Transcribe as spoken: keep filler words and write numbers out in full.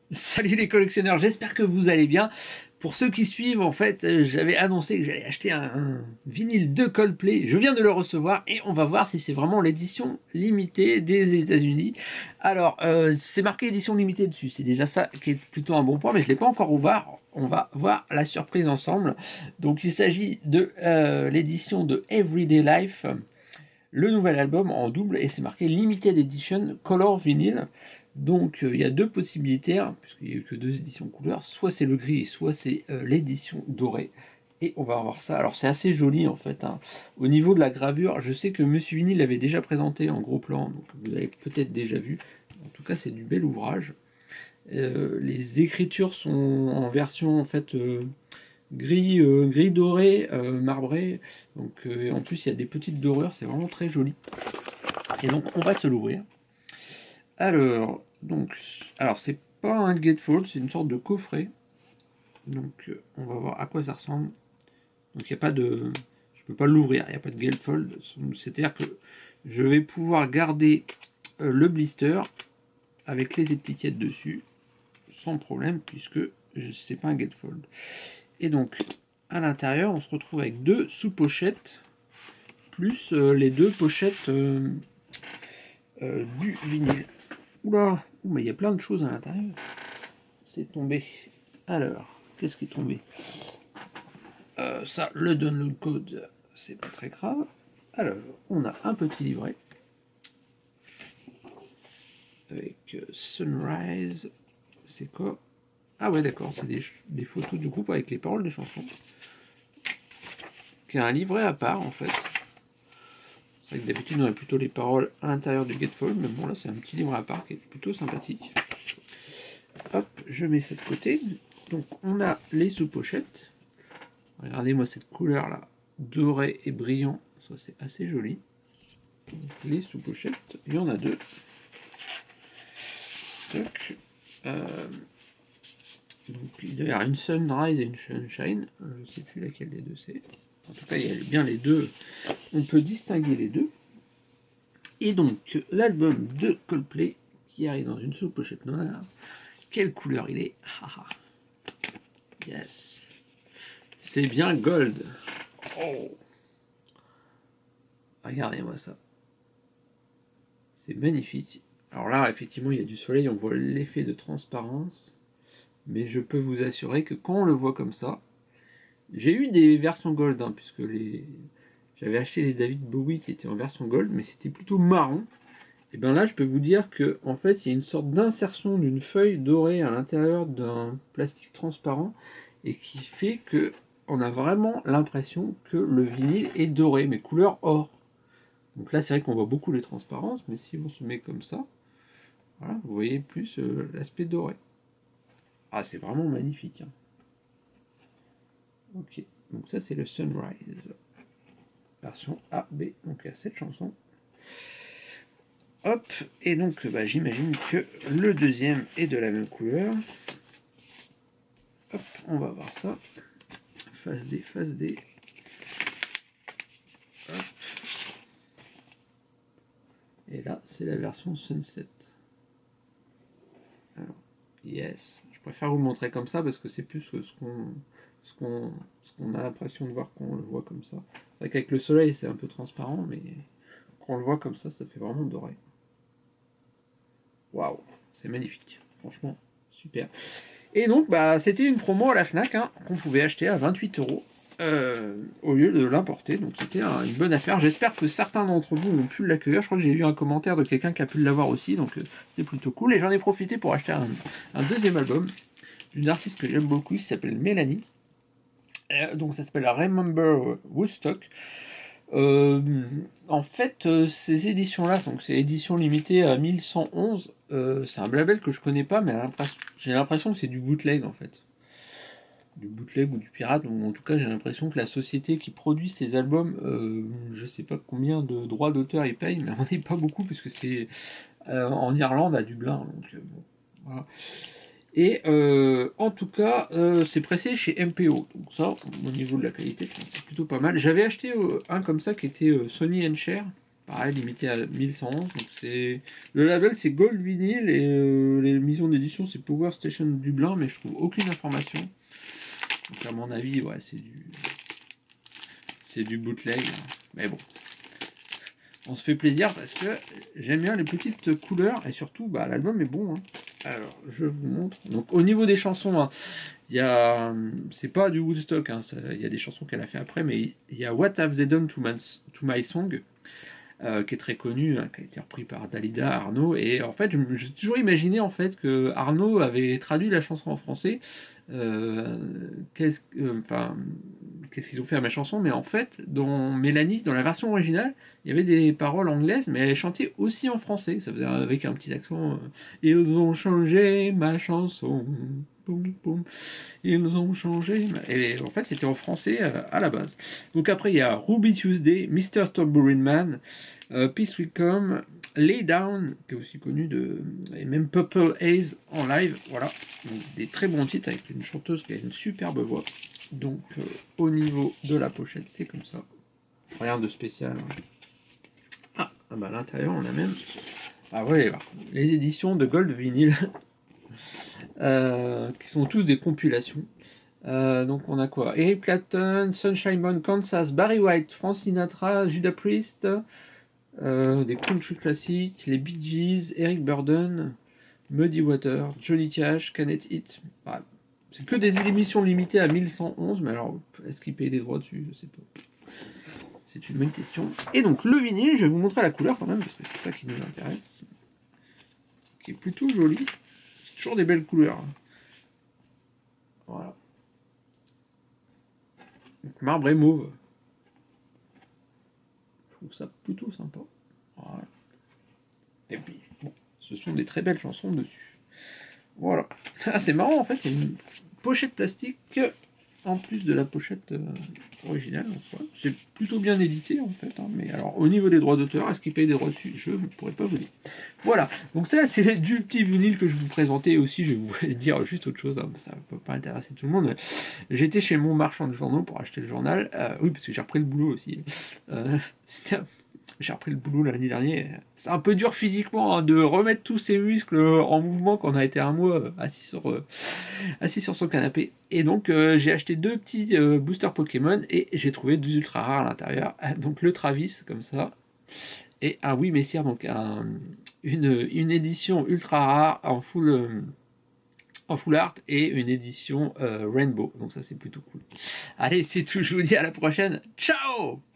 Salut les collectionneurs, j'espère que vous allez bien. Pour ceux qui suivent, en fait, euh, j'avais annoncé que j'allais acheter un, un vinyle de Coldplay. Je viens de le recevoir et on va voir si c'est vraiment l'édition limitée des États-Unis. Alors, euh, c'est marqué édition limitée dessus. C'est déjà ça qui est plutôt un bon point, mais je ne l'ai pas encore ouvert. On va voir la surprise ensemble. Donc, il s'agit de euh, l'édition de Everyday Life, le nouvel album en double, et c'est marqué Limited Edition Color Vinyl. Donc euh, il y a deux possibilités, hein, puisqu'il n'y a eu que deux éditions couleurs, soit c'est le gris, soit c'est euh, l'édition dorée. Et on va voir ça. Alors c'est assez joli en fait, hein. Au niveau de la gravure, je sais que Monsieur Vinyl l'avait déjà présenté en gros plan, donc vous avez peut-être déjà vu. En tout cas c'est du bel ouvrage. Euh, les écritures sont en version en fait euh, gris, euh, gris doré, euh, marbré. Donc euh, en plus il y a des petites dorures, c'est vraiment très joli. Et donc on va se l'ouvrir. Alors, donc, alors c'est pas un gatefold, c'est une sorte de coffret. Donc, euh, on va voir à quoi ça ressemble. Donc, il n'y a pas de, je peux pas l'ouvrir, il n'y a pas de gatefold. C'est-à-dire que je vais pouvoir garder euh, le blister avec les étiquettes dessus sans problème, puisque c'est pas un gatefold. Et donc, à l'intérieur, on se retrouve avec deux sous-pochettes plus euh, les deux pochettes euh, euh, du vinyle. Oula, mais il y a plein de choses à l'intérieur. C'est tombé. Alors, qu'est-ce qui est tombé? euh, Ça, le download code, c'est pas très grave. Alors, on a un petit livret avec euh, Sunrise. C'est quoi? Ah ouais, d'accord, c'est des, des photos du groupe avec les paroles des chansons. Qui est un livret à part en fait. C'est vrai que d'habitude on a plutôt les paroles à l'intérieur du gatefold, mais bon là c'est un petit livre à part qui est plutôt sympathique. Hop, je mets ça de côté. Donc on a les sous-pochettes. Regardez-moi cette couleur là, doré et brillant, ça c'est assez joli. Donc, les sous-pochettes, il y en a deux. Donc, euh, donc il doit y avoir une Sunrise et une Sunshine. Je ne sais plus laquelle des deux c'est. En tout cas, il y a bien les deux. On peut distinguer les deux. Et donc, l'album de Coldplay qui arrive dans une sous-pochette noire. Quelle couleur il est? Yes. C'est bien gold. Oh. Regardez-moi ça. C'est magnifique. Alors là, effectivement, il y a du soleil. On voit l'effet de transparence. Mais je peux vous assurer que quand on le voit comme ça, j'ai eu des versions gold, hein, puisque les... j'avais acheté les David Bowie qui étaient en version gold, mais c'était plutôt marron. Et bien là, je peux vous dire que en fait, il y a une sorte d'insertion d'une feuille dorée à l'intérieur d'un plastique transparent, et qui fait que on a vraiment l'impression que le vinyle est doré, mais couleur or. Donc là, c'est vrai qu'on voit beaucoup les transparences, mais si on se met comme ça, voilà, vous voyez plus euh, l'aspect doré. Ah, c'est vraiment magnifique, hein. Ok, donc ça c'est le Sunrise, version A, B, donc il y a cette chanson. Hop, et donc bah, j'imagine que le deuxième est de la même couleur. Hop, on va voir ça. Face D, face D. Hop. Et là, c'est la version Sunset. Alors, yes. Je préfère vous montrer comme ça parce que c'est plus ce qu'on ce qu'on ce qu'on a l'impression de voir quand on le voit comme ça. C'est vrai qu'avec le soleil, c'est un peu transparent, mais quand on le voit comme ça, ça fait vraiment doré. Waouh, c'est magnifique. Franchement, super. Et donc, bah, c'était une promo à la Fnac, hein, qu'on pouvait acheter à vingt-huit euros euh, au lieu de l'importer. Donc, c'était un, une bonne affaire. J'espère que certains d'entre vous ont pu l'accueillir. Je crois que j'ai eu un commentaire de quelqu'un qui a pu l'avoir aussi. Donc, euh, c'est plutôt cool. Et j'en ai profité pour acheter un, un deuxième album d'une artiste que j'aime beaucoup qui s'appelle Mélanie. Euh, donc, ça s'appelle Remember Woodstock. Euh, en fait, euh, ces éditions-là, donc c'est édition limitée à mille cent onze, euh, c'est un label que je connais pas, mais j'ai l'impression que c'est du bootleg en fait. Du bootleg ou du pirate, ou en tout cas j'ai l'impression que la société qui produit ces albums, euh, je sais pas combien de droits d'auteur ils payent, mais on n'est pas beaucoup, puisque c'est euh, en Irlande, à Dublin, donc euh, bon, voilà. Et euh, en tout cas, euh, c'est pressé chez M P O. Donc ça, au niveau de la qualité, c'est plutôt pas mal. J'avais acheté euh, un comme ça qui était euh, Sonny and Cher, pareil, limité à mille cent onze. Donc c'est le label, c'est Gold Vinyl et euh, les maisons d'édition, c'est Power Station Dublin, mais je trouve aucune information. Donc à mon avis, ouais, c'est du c'est du bootleg, mais bon. On se fait plaisir parce que j'aime bien les petites couleurs et surtout bah, l'album est bon. Hein. Alors je vous montre. Donc au niveau des chansons, hein, il y a, c'est pas du Woodstock, hein, ça, il y a des chansons qu'elle a fait après, mais il y a What Have They Done to My, to my Song, euh, qui est très connu, hein, qui a été repris par Dalida, Arnaud, et en fait j'ai toujours imaginé en fait que Arnaud avait traduit la chanson en français. Euh, qu'est-ce euh, enfin, qu'est-ce qu'ils ont fait à ma chanson, mais en fait dans Mélanie, dans la version originale il y avait des paroles anglaises mais elle chantait aussi en français, ça faisait avec un petit accent, euh, ils ont changé ma chanson, boum, boum. Ils ont changé ma... et en fait c'était en français euh, à la base. Donc après il y a Ruby Tuesday, mister Tambourine Man, euh, Peace Will Come, Lay Down, qui est aussi connu de... et même Purple Haze en live, voilà. Donc, des très bons titres avec une chanteuse qui a une superbe voix. Donc euh, au niveau de la pochette, c'est comme ça. Rien de spécial. Ah, ah bah à l'intérieur on a même... Ah ouais, les éditions de Gold Vinyl, euh, qui sont tous des compilations. Euh, donc on a quoi? Eric Clapton, Sunshine Band, Kansas, Barry White, Frank Sinatra, Judas Priest, euh, des country classiques, les Bee Gees, Eric Burdon, Muddy Water, Johnny Cash, Can It Hit. Ah, c'est que des émissions limitées à mille cent onze, mais alors est-ce qu'ils payent des droits dessus? Je sais pas. C'est une bonne question. Et donc le vinyle, je vais vous montrer la couleur quand même, parce que c'est ça qui nous intéresse. Qui est plutôt joli. C'est toujours des belles couleurs. Voilà. Donc, marbre et mauve. Je trouve ça plutôt sympa. Voilà. Et puis, bon, ce sont des très belles chansons dessus. Voilà. Ah, c'est marrant en fait, il y a une pochette plastique en plus de la pochette euh, originale. C'est plutôt bien édité en fait. Hein, mais alors, au niveau des droits d'auteur, est-ce qu'ils payent des droits dessus? Je ne pourrais pas vous dire. Voilà. Donc ça, c'est du petit vinyle que je vous présentais. Aussi, je vais vous dire juste autre chose. Hein, ça ne peut pas intéresser tout le monde. J'étais chez mon marchand de journaux pour acheter le journal. Euh, oui, parce que j'ai repris le boulot aussi. Euh, C'était J'ai repris le boulot l'année dernière. C'est un peu dur physiquement hein, de remettre tous ces muscles en mouvement quand on a été un mois assis sur, euh, assis sur son canapé. Et donc euh, j'ai acheté deux petits euh, boosters Pokémon et j'ai trouvé deux ultra rares à l'intérieur. Donc le Travis comme ça et un Oui Messire, donc un, une, une édition ultra rare en full, euh, en full art et une édition euh, Rainbow. Donc ça c'est plutôt cool. Allez, c'est tout. Je vous dis à la prochaine. Ciao!